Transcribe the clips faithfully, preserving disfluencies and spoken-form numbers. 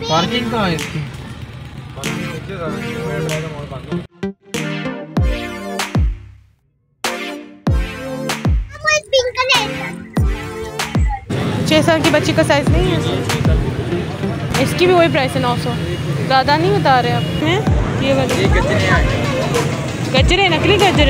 Parking कहाँ है इसकी? छः साल की बच्ची का साइज नहीं है। इसकी भी वही प्राइस है, नौ सौ। ज़्यादा नहीं बता रहे आप हैं? ये वाले गजरे, नकली गजरे।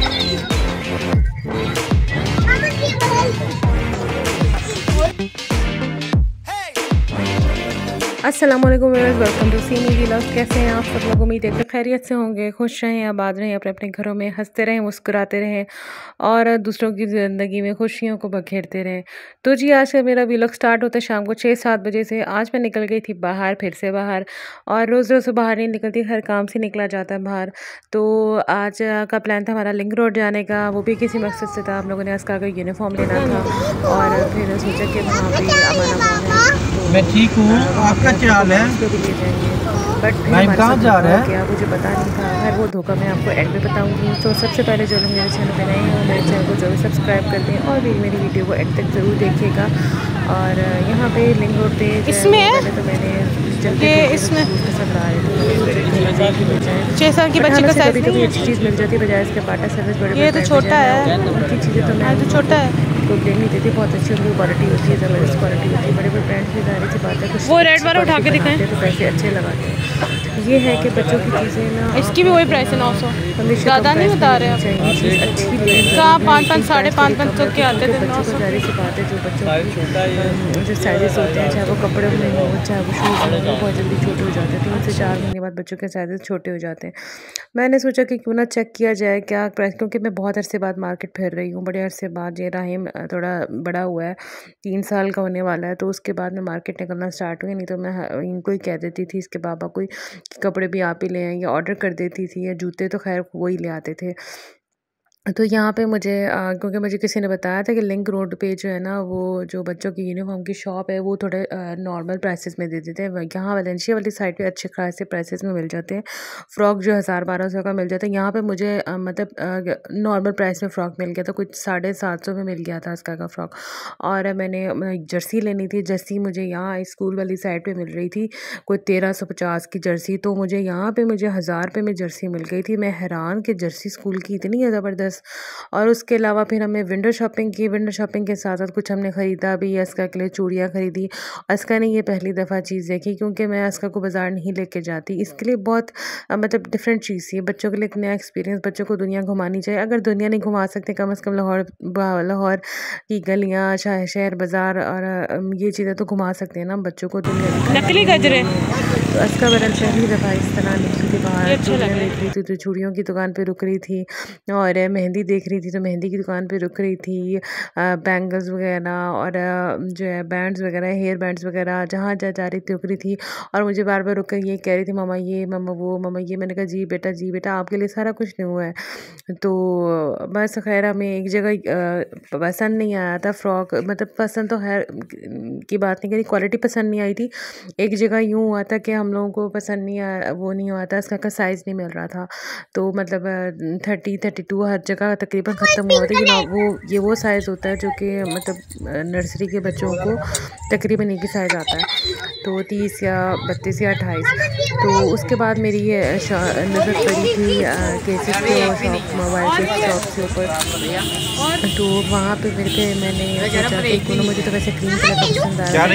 अस्सलामुअलैकुम viewers, welcome to see me vlogs. कैसे हैं आप सब लोग? उम्मीद है कि खैरियत से होंगे, खुश रहें, आबाद रहें, अपने अपने घरों में हंसते रहें, मुस्कुराते रहें और दूसरों की ज़िंदगी में खुशियों को बखेरते रहें। तो जी, आज का मेरा व्लॉग स्टार्ट होता है शाम को छः सात बजे से। आज मैं निकल गई थी बाहर, फिर से बाहर, और रोज़ रोज़ बाहर नहीं निकलती, हर काम से निकला जाता है बाहर। तो आज का प्लान था हमारा लिंक रोड जाने का, वो भी किसी मकसद से था। हम लोगों ने अस्का का यूनिफॉर्म लेना था और फिर सोचा कि वहाँ पर अमाना मॉल है। मैं ठीक हूँ, आपका क्या हाल है? भी ले जाएंगे, बट कहाँ जा रहा है क्या मुझे पता नहीं था। खैर वो धोखा मैं आपको एंड में बताऊंगी। तो सबसे पहले जो लोग मेरे चैनल पर नए हैं, मेरे चैनल को जरूर सब्सक्राइब कर दें और भी मेरी वीडियो को एंड तक ज़रूर देखिएगा। और यहाँ पे लिंक रोड पे इसमें पहले तो मैंने जल्दी इसमें पसंद आ रही थी, छः साल की बच्ची का साइज कभी अच्छी चीज़ मिल जाती है बजाय इसके बाटा सर्विस बड़े। ये तो छोटा है, उनकी चीज़ें तो मैं तो छोटा है को ब्लेम नहीं देती, बहुत अच्छी उनकी क्वालिटी होती है, ज़बरदस्त क्वालिटी होती है। बड़े बड़े ब्रांड्स की जाहिर सी बात है, कुछ वो रेड वाला उठा के दिखाएं तो पैसे अच्छे लगाते हैं। ये है कि बच्चों की चीज़ें ना, इसकी भी वही प्राइस है, नौ सौ। ज़्यादा नहीं बता रहे आप, चीज़ अच्छी कहाँ पाँच पाँच साढ़े पाँच पाँच तक के आते थे। नौ सौ जाहिर सी बात है, जो बच्चों जो साइजेस होते हैं, चाहे वो कपड़े में हो चाहे वो शूज़ में हो, बहुत जल्दी छोटे हो जाते हैं। तीन से चार महीने बाद बच्चों के साइजेस छोटे हो जाते हैं। मैंने सोचा कि क्यों ना चेक किया जाए क्या प्राइस, क्योंकि मैं बहुत अरसे बाद मार्केट फिर रही हूँ, बड़े अरसे बाद। ये राहिम थोड़ा बड़ा हुआ है, तीन साल का होने वाला है, तो उसके बाद मैं मार्केट निकलना स्टार्ट हुई। नहीं तो मैं इनको ही कह देती थी, इसके पापा कोई कपड़े भी आप ही ले आएँ, या ऑर्डर कर देती थी, या जूते तो खैर वो ही ले आते थे। तो यहाँ पे मुझे आ, क्योंकि मुझे किसी ने बताया था कि लिंक रोड पे जो है ना, वो जो बच्चों की यूनिफॉर्म की शॉप है, वो थोड़े नॉर्मल प्राइसेस में दे देते हैं। यहाँ वेलेंशिया वाली साइड पे अच्छे खासे प्राइसेस में मिल जाते हैं। फ़्रॉक जो हज़ार बारह सौ का मिल जाता है, यहाँ पे मुझे आ, मतलब नॉर्मल प्राइस में फ़्रॉक मिल गया था, कुछ साढ़े सात सौ में मिल गया था इसका का फ़्रॉक। और मैंने जर्सी लेनी थी, जर्सी मुझे यहाँ स्कूल वाली साइड पर मिल रही थी, कोई तेरह सौ पचास की जर्सी। तो मुझे यहाँ पर मुझे हज़ार रुपये में जर्सी मिल गई थी। मैं हैरान कि जर्सी स्कूल की इतनी ज़बरदस्त। और उसके अलावा फिर हमने विंडो शॉपिंग की। विंडो शॉपिंग के साथ साथ कुछ हमने ख़रीदा भी। अस्का के लिए चूड़ियाँ ख़रीदी। अस्का ने ये पहली दफ़ा चीज़ देखी, क्योंकि मैं अस्का को बाज़ार नहीं लेके जाती। इसके लिए बहुत मतलब डिफरेंट चीज़ थी, बच्चों के लिए एक नया एक्सपीरियंस। बच्चों को दुनिया घुमानी चाहिए। अगर दुनिया नहीं घुमा सकते, कम से कम लाहौर लाहौर की गलियाँ, शहर बाज़ार और ये चीज़ें तो घुमा सकते हैं ना बच्चों को दुनिया। नकली गजरे तो अस्का बरन पहली दफ़ा इस तरह निकली थी बाहर, चूड़ियाँ देख रही थी तो चूड़ियों की दुकान पे रुक रही थी, और मेहंदी देख रही थी तो मेहंदी की दुकान पे रुक रही थी, बैंगल्स वगैरह और जो है बैंड्स वगैरह, हेयर बैंड्स वगैरह, जहाँ जहाँ जा रही थी रुक रही थी। और मुझे बार बार रुक कर ये कह रही थी, मामा ये, मामा वो, मामा ये। मैंने कहा जी बेटा, जी बेटा, आपके लिए सारा कुछ नहीं हुआ है। तो बस खैर हमें एक जगह पसंद नहीं आया था फ़्रॉक, मतलब पसंद तो खैर की बात नहीं करी, क्वालिटी पसंद नहीं आई थी। एक जगह यूँ हुआ था कि हम लोगों को पसंद नहीं आया, वो नहीं हुआ था, इसका का साइज़ नहीं मिल रहा था। तो मतलब थर्टी थर्टी टू हर जगह तकरीबन ख़त्म हुआ था कि ना, वो ये वो साइज़ होता है जो कि मतलब नर्सरी के बच्चों को तकरीबन एक ही साइज़ आता है, तो तीस या बत्तीस या अट्ठाईस। तो उसके बाद मेरी ये नज़र पड़ी थी केसेस के शॉप, मोबाइल के शॉप के ऊपर। तो वहाँ पे मेरे पे मैंने सोचा कि मुझे तो वैसे क्रीम कलर का पसंद आया,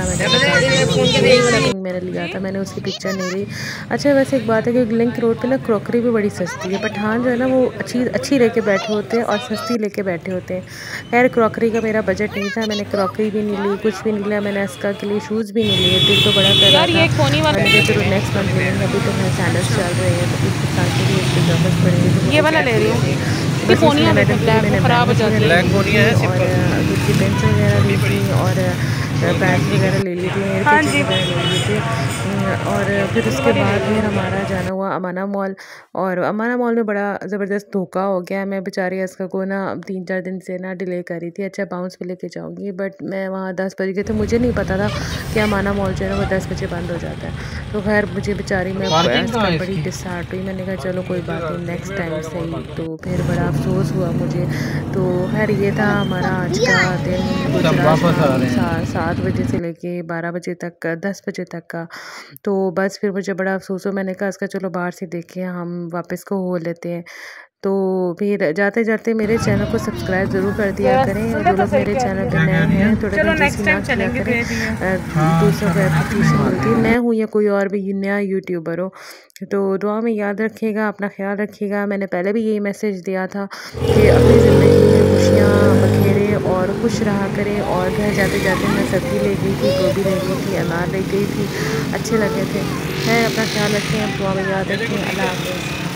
मैंने लिया था, मैंने उसकी पिक्चर नहीं ली। अच्छा वैसे एक बात है कि लिंक रोड पे ना क्रॉकरी भी बड़ी सस्ती है। पठान जो है ना, वो अच्छी अच्छी लेके बैठे होते हैं और सस्ती लेके बैठे होते हैं। खैर क्रॉकरी का मेरा बजट नहीं था, मैंने क्रॉकरी भी नहीं ली, कुछ भी नहीं लिया। मैंने अस्का के लिए शूज़ भी नहीं लिए, दिल तो बड़ा कर रहा था। मैंने चलो नेक्स्ट मंथ लेंगे, अभी तो मेरे सैंडल्स चल रहे हैं, तो इसके साथ के लिए इसकी ज़रूरत पड़ेगी। ये वाला ले रही हूँ, मैंने खराब हो जाती है, और दूसरी पेंसिल वगैरह ली थी, और पैड्स वगैरह ले ली थी, हेयर पिक्चर वगैरह ले ली थी। और फिर उसके बाद फिर हमारा जाना हुआ अमाना मॉल, और अमाना मॉल में बड़ा ज़बरदस्त धोखा हो गया। मैं बेचारी अस्का को ना तीन चार दिन से ना डिले कर रही थी, अच्छा बाउंस पे लेके जाऊंगी, बट मैं वहाँ दस बज गए थे, मुझे नहीं पता था कि अमाना मॉल जो है ना वो दस बजे बंद हो जाता है। तो खैर मुझे बेचारी में बड़ी डिसहार्ट हुई। मैंने कहा चलो कोई बात नहीं, नेक्स्ट टाइम सही। तो फिर बड़ा अफसोस हुआ मुझे। तो खैर ये था हमारा आज का दिन। कुछ सब वापस आ रहे हैं। सात बजे से लेके बारह बजे तक, दस बजे तक का। तो बस फिर मुझे बड़ा अफसोस हो, मैंने कहा इसका चलो बाहर से देखें, हम वापस को हो लेते हैं। तो फिर जाते जाते मेरे चैनल को सब्सक्राइब ज़रूर कर दिया करें, और जो लोग मेरे चैनल पे नए हैं थोड़ा कंजूसी ना किया करें, दूसरों को एप्रिसिएशन मिलती है। मैं हूँ या कोई और भी नया यूट्यूबर हो, तो दुआ में याद रखिएगा, अपना ख्याल रखिएगा। मैंने पहले भी यही मैसेज दिया था कि अपनी ज़िंदगी में खुशियाँ बखेरें और खुश रहा करें। और घर जाते जाते मैं सब्ज़ी ले गई थी, गोभी ले गई थी, अनार ले गई थी, अच्छे लगे थे। खैर अपना ख्याल रखें, दुआ में याद रखें। अल्लाह हाफ़िज़।